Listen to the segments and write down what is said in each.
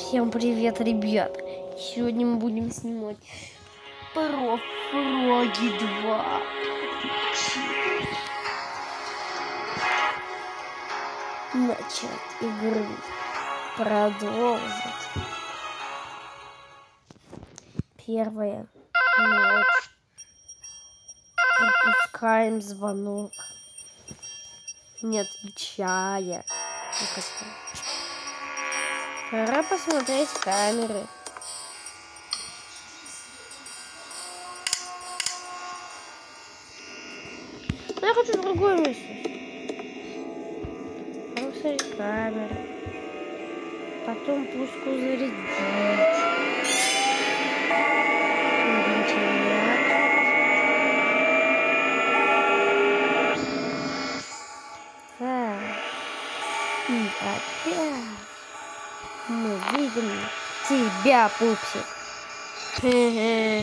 Всем привет, ребят! Сегодня мы будем снимать про Фроги 2. Начать игру. Продолжить. Первая ночь. Пропускаем звонок. Не отвечая. Пора посмотреть камеры. Но я хочу в другое место. Посмотреть камеры. Потом пушку зарядить. Так. И опять мы видим тебя, пупсик. Хе-хе.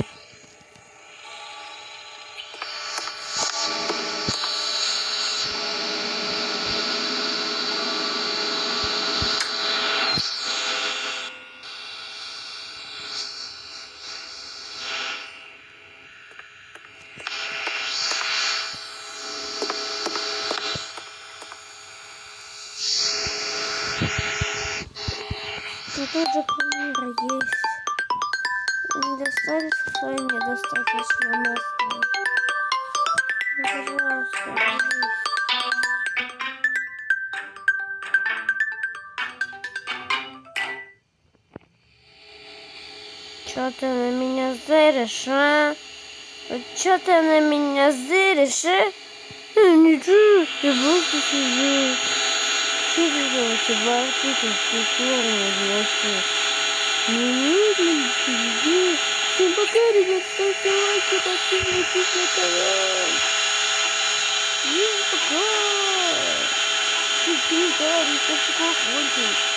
Тут же камера есть. Недостаточно места. Пожалуйста, вернись. Чё ты на меня зыришь, а? Чё ты на меня зыришь, а? Ничего, я просто сижу. Что ты делаешь? Ты прикольно взрослый. Всем пока, ребят, ставьте лайки, подписывайтесь на канал. Всем пока. Комментарии, ставьте колокольчик.